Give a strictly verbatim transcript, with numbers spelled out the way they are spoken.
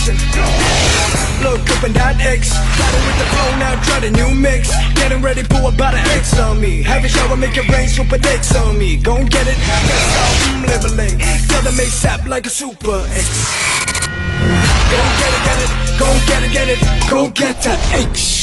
listen. Look up in that X, got it with the flow now, try the new mix. Getting ready, pull about an X on me. Have a shower, make it rain, super dicks on me. Gon' get it, let's go, mm, live a late. Tell them ASAP like a super X. Go get it, get it, go get it, get it, go get that X.